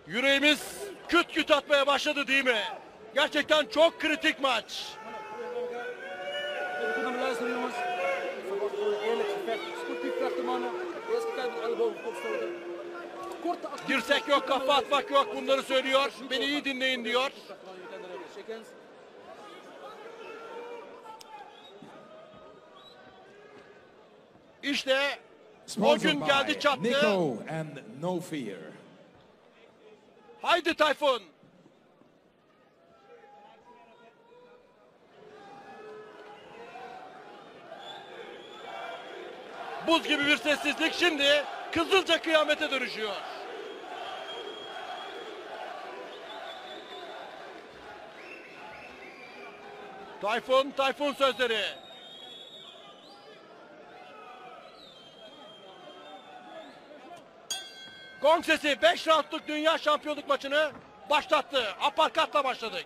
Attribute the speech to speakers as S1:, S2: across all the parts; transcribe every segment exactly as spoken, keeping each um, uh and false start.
S1: Yüreğimiz küt küt atmaya başladı değil mi? Gerçekten çok kritik maç. Dirsek yok, kafa atmak yok, bunları söylüyor. Beni iyi dinleyin diyor. İşte o gün geldi çattı. Haydi Tayfun. Buz gibi bir sessizlik şimdi kızılca kıyamete dönüşüyor. Tayfun, Tayfun sözleri. Gong sesi beş roundluk dünya şampiyonluk maçını başlattı. Aparkatla başladık.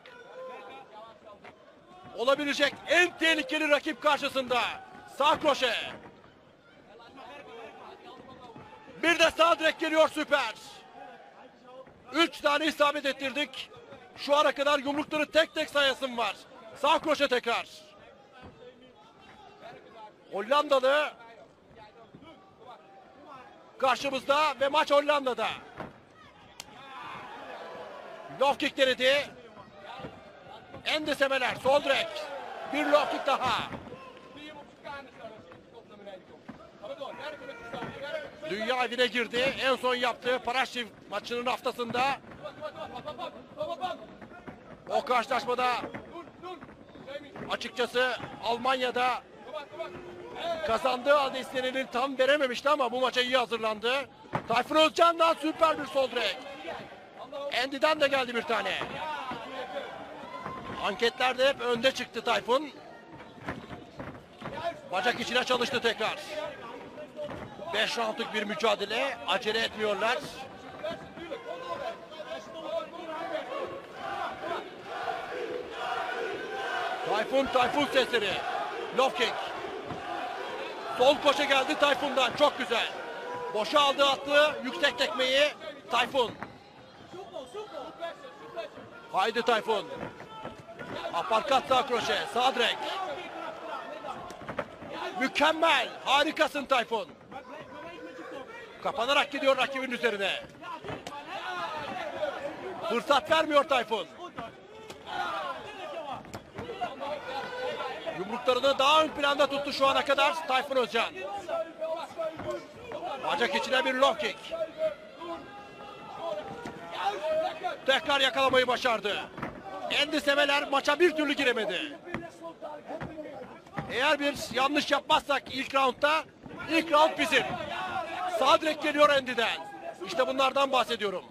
S1: Olabilecek en tehlikeli rakip karşısında. Sağ kroşe. Bir de sağ direk geliyor, süper. Üç tane isabet ettirdik. Şu ana kadar yumrukları tek tek sayasım var. Sağ kroşe tekrar. Hollandalı karşımızda ve maç Hollanda'da. Low kick denedi. Endesemeler, sol direk. Bir low kick daha. Dünya evine girdi. En son yaptığı Paraşiv maçının haftasında. O karşılaşmada açıkçası Almanya'da kazandığı halde istenileni tam verememişti ama bu maça iyi hazırlandı. Tayfun Özcan'dan süper bir sol direk. Andy'den de geldi bir tane. Anketlerde hep önde çıktı Tayfun. Bacak içine çalıştı tekrar. beş roundluk bir mücadele. Acele etmiyorlar. Tayfun, Tayfun sesleri. Low kick. Sol koşa geldi Tayfun'dan. Çok güzel. Boşa aldı, attı. Yüksek tekmeyi Tayfun. Haydi Tayfun. Aparkat sağ kroşe. Sağ direk. Mükemmel. Harikasın Tayfun. Kapanarak gidiyor rakibin üzerine. Fırsat vermiyor Tayfun. Yumruklarını daha ön planda tuttu şu ana kadar Tayfun Özcan. Bacak içine bir low kick. Tekrar yakalamayı başardı. Endesemeler maça bir türlü giremedi. Eğer bir yanlış yapmazsak ilk roundda, ilk round bizim. Sağ direkt geliyor Andy'den. İşte bunlardan bahsediyorum.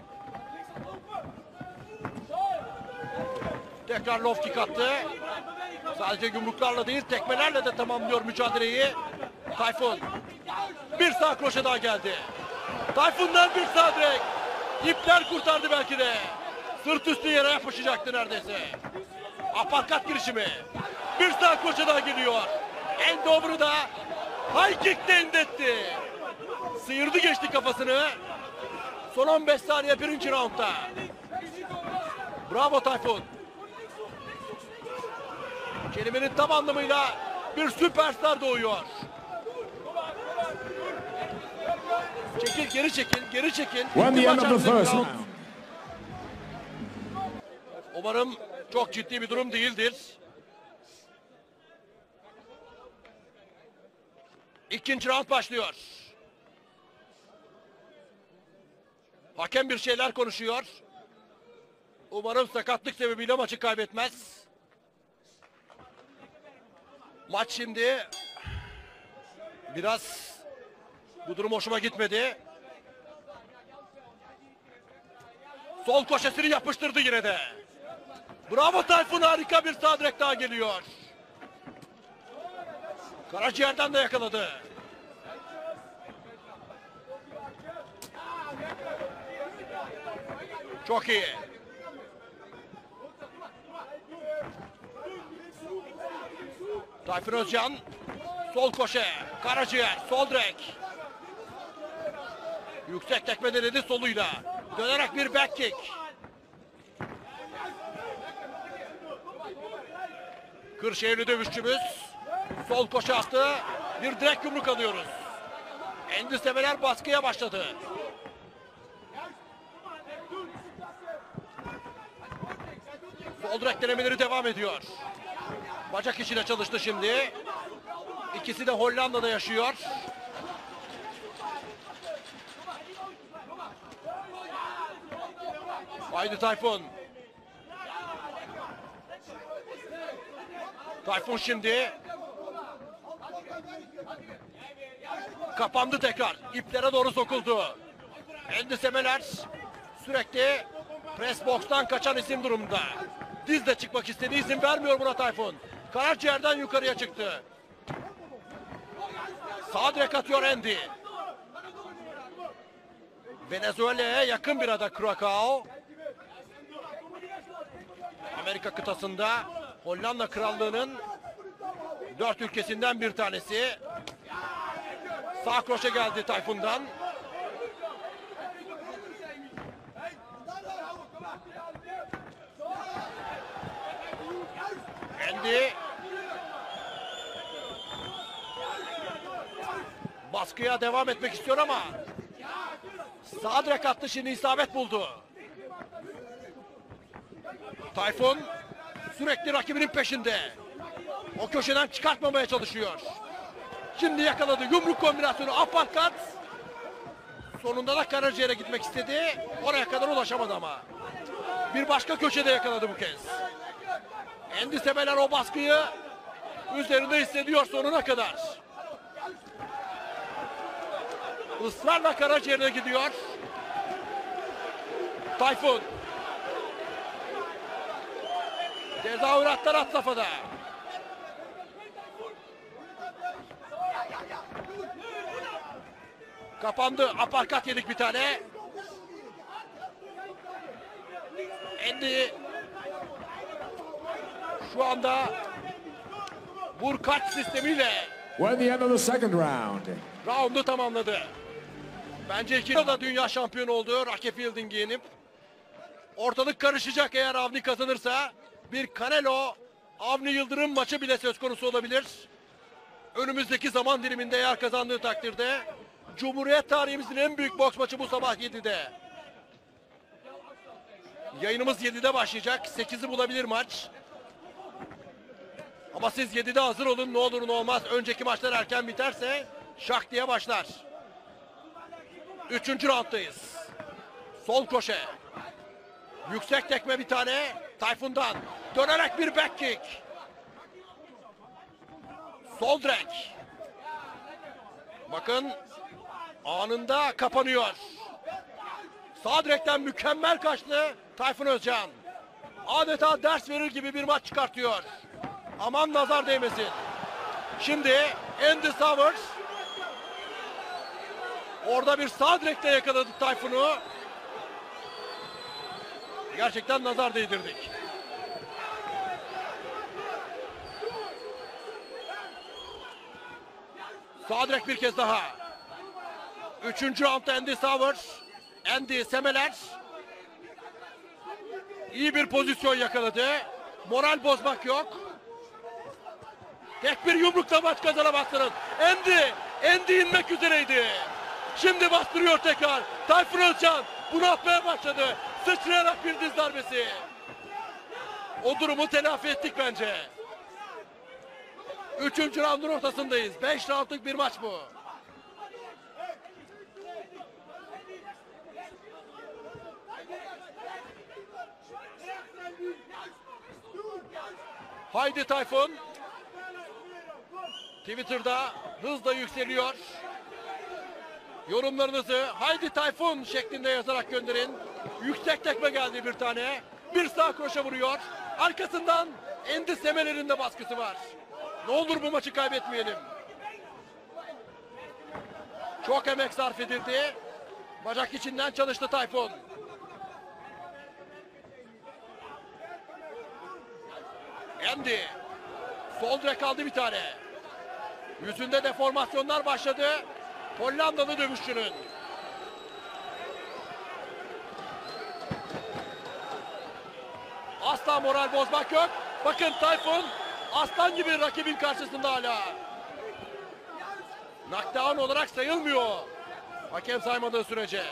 S1: Tekrar low kick attı. Sadece yumruklarla değil, tekmelerle de tamamlıyor mücadeleyi. Tayfun. Bir sağ kroşe daha geldi. Tayfun'dan bir sağ direk. İpler kurtardı belki de. Sırt üstü yere yapışacaktı neredeyse. Aparkat girişimi. Bir sağ kroşe daha geliyor. Endover'ı da high kick'te indetti. Sıyırdı geçti kafasını. Son on beş saniye birinci roundda. Bravo Tayfun. Kelimenin tam anlamıyla bir süperstar doğuyor. Çekil, geri çekil, geri çekil. Umarım çok ciddi bir durum değildir. İkinci round başlıyor. Hakem bir şeyler konuşuyor. Umarım sakatlık sebebiyle maçı kaybetmez. Maç şimdi biraz, bu durum hoşuma gitmedi. Sol koşesini yapıştırdı yine de. Bravo Tayfun, harika bir sağ direk daha geliyor. Karaciğerden de yakaladı. Çok iyi. Tayfun Özcan. Sol koşe. Karaciğer. Sol direk. Yüksek tekme denedi soluyla. Dönerek bir back kick. Kırşehirli dövüşçümüz sol koşu attı. Bir direkt yumruk alıyoruz. Endisemeler baskıya başladı. Sol direkt denemeleri devam ediyor. Bacak içine çalıştı şimdi. İkisi de Hollanda'da yaşıyor. Haydi Tayfun. Tayfun şimdi. Kapandı tekrar. İplere doğru sokuldu. Endisemeler sürekli press box'tan kaçan isim durumda. Dizle çıkmak istedi. İzin vermiyor buna Tayfun. Karaciğerden yukarıya çıktı. Sağ direk atıyor Andy. Venezuela'ya yakın bir ada Krakow. Amerika kıtasında Hollanda Krallığı'nın dört ülkesinden bir tanesi. Sağ kroşe geldi Tayfun'dan. Andy baskıya devam etmek istiyor ama sağ direk attı, şimdi isabet buldu. Tayfun sürekli rakibinin peşinde. O köşeden çıkartmamaya çalışıyor. Şimdi yakaladı. Yumruk kombinasyonu, uppercut. Sonunda da karaciğere gitmek istedi. Oraya kadar ulaşamadı ama. Bir başka köşede yakaladı bu kez. Endisemeler o baskıyı üzerinde hissediyor sonuna kadar. Israrla karaciğerine gidiyor. Tayfun. Tezahüratlar had safhada. Kapandı. Aparkat yedik bir tane. Andy şu anda vur kaç sistemiyle
S2: We're at the end of the second round.
S1: roundu tamamladı. Bence iki da dünya şampiyonu oldu. Rocky Fielding'i yenip. Ortalık karışacak eğer Avni kazanırsa. Bir Canelo Avni Yıldırım maçı bile söz konusu olabilir. Önümüzdeki zaman diliminde eğer kazandığı takdirde Cumhuriyet tarihimizin en büyük boks maçı bu sabah yedide. Yayınımız yedide başlayacak. sekizi bulabilir maç. Ama siz yedide hazır olun, ne olur ne olmaz. Önceki maçlar erken biterse şak diye başlar. Üçüncü rounddayız. Sol koşe. Yüksek tekme bir tane Tayfun'dan. Dönerek bir back kick. Sol direk. Bakın anında kapanıyor. Sağ direkten mükemmel kaçtı Tayfun Özcan. Adeta ders verir gibi bir maç çıkartıyor. Aman nazar değmesin. Şimdi Andy Savage orada bir sağ direkte yakaladı Tayfun'u. Gerçekten nazar değdirdik. Sağ direk bir kez daha. Üçüncü roundda Andy Savage. Andy Semeler. İyi bir pozisyon yakaladı. Moral bozmak yok. Tek bir yumrukla maç kazanamazsınız. Andy, Andy inmek üzereydi. Şimdi bastırıyor tekrar. Tayfun Özcan bunu atmaya başladı. Sıçrayarak bir diz darbesi. O durumu telafi ettik bence. Üçüncü roundun ortasındayız. Beş roundluk bir maç bu. Haydi Tayfun. Twitter'da hızla yükseliyor. Yorumlarınızı haydi Tayfun şeklinde yazarak gönderin. Yüksek tekme geldi bir tane. Bir sağ kroşe vuruyor. Arkasından Andy Semeler'in de baskısı var. Ne olur bu maçı kaybetmeyelim. Çok emek sarf edildi. Bacak içinden çalıştı Tayfun. Andy. Sol direk aldı bir tane. Yüzünde deformasyonlar başladı Hollandalı dövüşçünün. Asla moral bozmak yok. Bakın Tayfun aslan gibi rakibin karşısında hala. Knockdown olarak sayılmıyor. Hakem saymadığı sürece.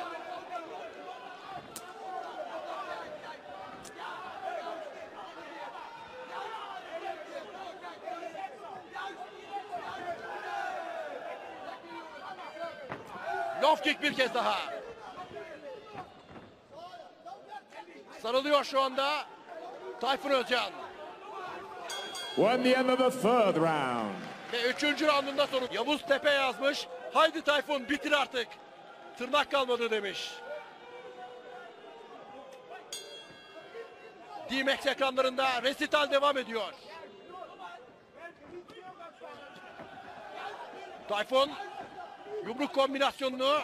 S1: Low kick bir kez daha. Sarılıyor şu anda Tayfun Özcan.
S2: Won the end of the third round.
S1: Ve üçüncü roundunda sonu. Yavuz Tepe yazmış. Haydi Tayfun bitir artık. Tırnak kalmadı demiş. D-Max ekranlarında resital devam ediyor. Tayfun yumruk kombinasyonunu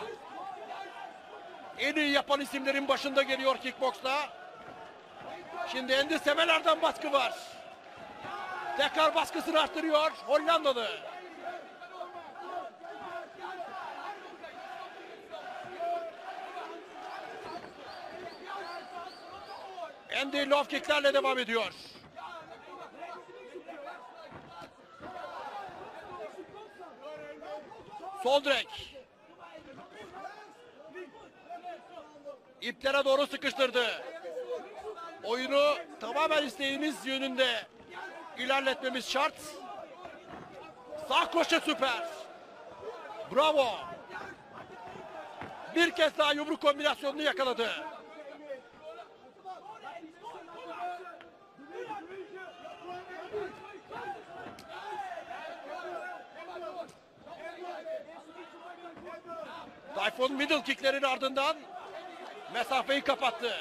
S1: en iyi yapan isimlerin başında geliyor kickboksla. Şimdi Endi Semeler'den baskı var. Tekrar baskısını arttırıyor Hollandalı. Endi low kicklerle devam ediyor. Sol direk. İplere doğru sıkıştırdı. Oyunu tamamen isteğimiz yönünde ilerletmemiz şart. Sağ kroşe süper. Bravo. Bir kez daha yumruk kombinasyonunu yakaladı. Tayfun middle kicklerin ardından mesafeyi kapattı.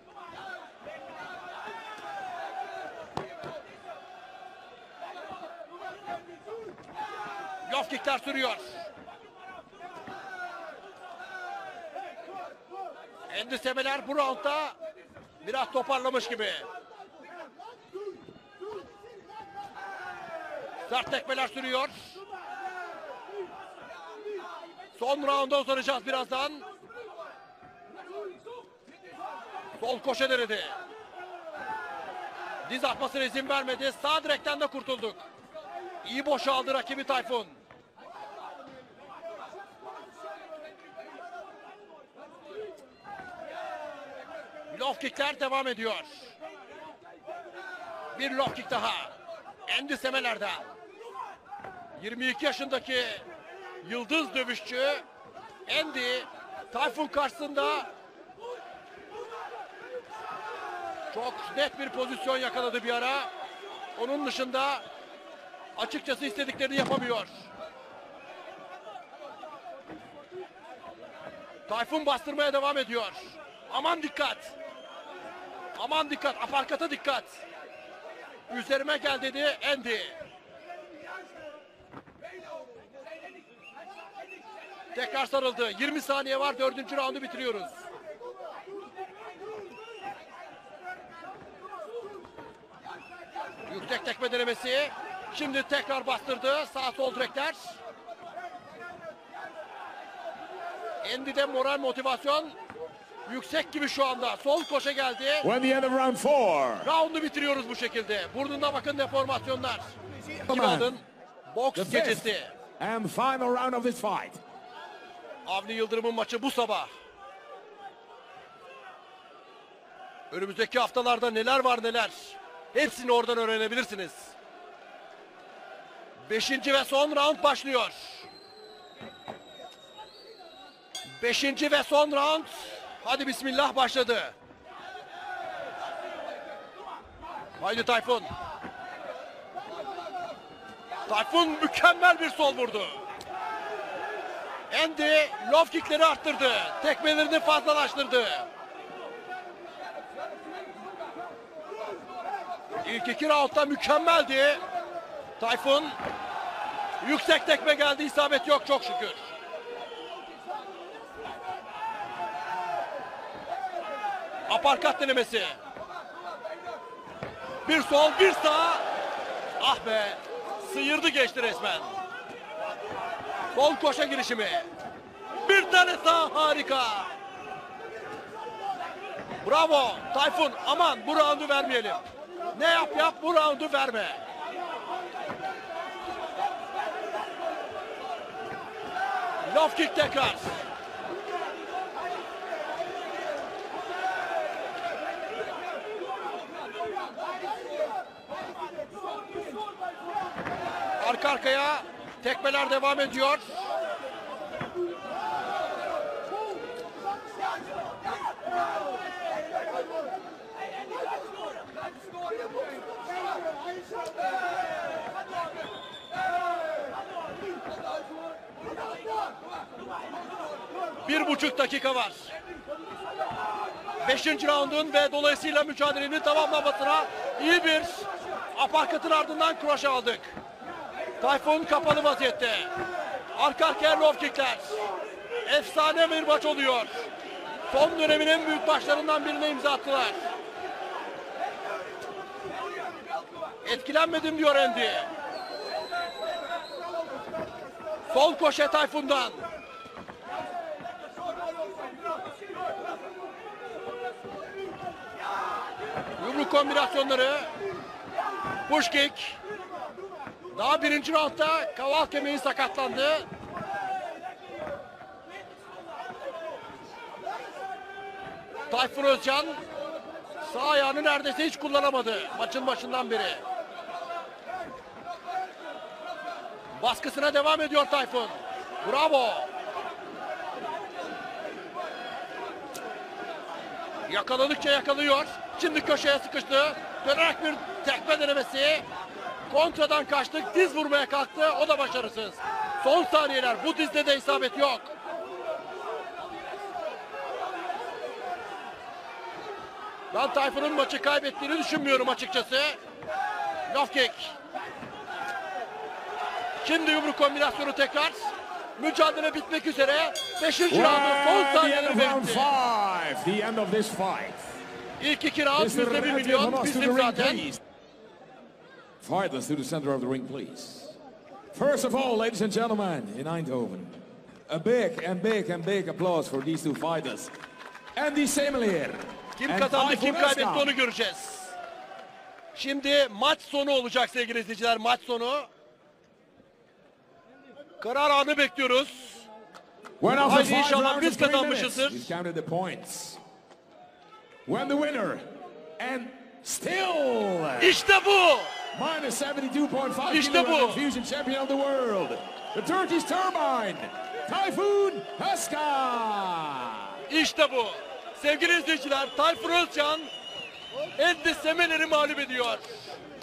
S1: Low kickler sürüyor. Endi Semeler bu roundda biraz toparlamış gibi. Sert tekmeler sürüyor. Son rounda uzanacağız birazdan. Sol koşa denedi. Diz atmasına izin vermedi. Sağ direkten de kurtulduk. İyi boşaldı rakibi Tayfun. Low kickler devam ediyor. Bir low kick daha. Endi Semeler'den. yirmi iki yaşındaki yıldız dövüşçü Endi Tayfun karşısında çok net bir pozisyon yakaladı bir ara. Onun dışında açıkçası istediklerini yapamıyor. Tayfun bastırmaya devam ediyor. Aman dikkat. Aman dikkat. Aparkata dikkat. Üzerime gel dedi Endi. Tekrar sarıldı. yirmi saniye var. Dördüncü roundu bitiriyoruz. Yüksek tekme denemesi. Şimdi tekrar bastırdı. Sağ sol direkler. Endi'de moral motivasyon yüksek gibi şu anda. Sol koşa geldi.
S2: Won the end of round four.
S1: Roundu bitiriyoruz bu şekilde. Burnunda bakın deformasyonlar.
S2: Come
S1: İki
S2: on.
S1: roundun boks
S2: The
S1: gecesi.
S2: fifth and final round of this fight.
S1: Avni Yıldırım'ın maçı bu sabah. Önümüzdeki haftalarda neler var neler. Hepsini oradan öğrenebilirsiniz. Beşinci ve son round başlıyor. Beşinci ve son round. Hadi bismillah başladı. Haydi Tayfun. Tayfun mükemmel bir sol vurdu. Endi low kickleri arttırdı. Tekmelerini fazlalaştırdı. İlk iki roundda mükemmeldi. Tayfun yüksek tekme geldi. İsabet yok çok şükür. Aparkat denemesi. Bir sol bir sağ. Ah be. Sıyırdı geçti resmen. Sol koşa girişimi. Bir tane sağ harika. Bravo Tayfun, aman bu roundu vermeyelim. Ne yap yap bu roundu verme. Low kick tekrar. Arka arkaya tekmeler devam ediyor. Bir buçuk dakika var. Beşinci raundun ve dolayısıyla mücadelenin tamamlanmasına iyi bir aparkatın ardından kroşe aldık. Tayfun kapalı vaziyette. Arka arkaya low kickler. Efsane bir maç oluyor. Son dönemin en büyük maçlarından birine imza attılar. Etkilenmedim diyor Andy. Sol koşe Tayfun'dan. Yumruk kombinasyonları. Push kick. Daha birinci roundda kaval kemiği sakatlandı. Tayfun Özcan sağ ayağını neredeyse hiç kullanamadı maçın başından beri. Baskısına devam ediyor Tayfun. Bravo. Yakaladıkça yakalıyor. Şimdi köşeye sıkıştı. Dönerek bir tekme denemesi. Kontradan kaçtık. Diz vurmaya kalktı. O da başarısız. Son saniyeler. Bu dizde de isabet yok. Ben Tayfun'un maçı kaybettiğini düşünmüyorum açıkçası. Low kick. Şimdi yumruk kombinasyonu tekrar. Mücadele bitmek üzere. Beşinci roundun son
S2: Well, the end
S1: saniyeleri
S2: of round
S1: bekti.
S2: five. The end of this fight.
S1: İlk iki round
S2: Mister
S1: yüzde bir
S2: Red
S1: milyon.
S2: Tape, to the
S1: Bizim
S2: ring,
S1: zaten.
S2: please. Fighters to the center of the ring, please. First of all, ladies and gentlemen, in Eindhoven, a big and big and big applause for these two fighters. Andy Semelier
S1: Kim
S2: and
S1: kazandı,
S2: Tayfun
S1: kim kaybetti
S2: Özkan.
S1: onu göreceğiz. Şimdi maç sonu olacak sevgili izleyiciler, maç sonu. Karar anı bekliyoruz.
S2: When after
S1: Haydi
S2: five
S1: inşallah
S2: rounds
S1: biz
S2: of three
S1: kazanmışızdır.
S2: minutes, we've counted the points. When the winner and still
S1: İşte bu.
S2: minus seventy-two point five
S1: İşte
S2: kilogram
S1: bu.
S2: fusion champion of the world, the Turkish Turbine, Tayfun Özkan.
S1: İşte bu. Sevgili izleyiciler, Tayfun Özcan Andy Semeler'i mağlup ediyor.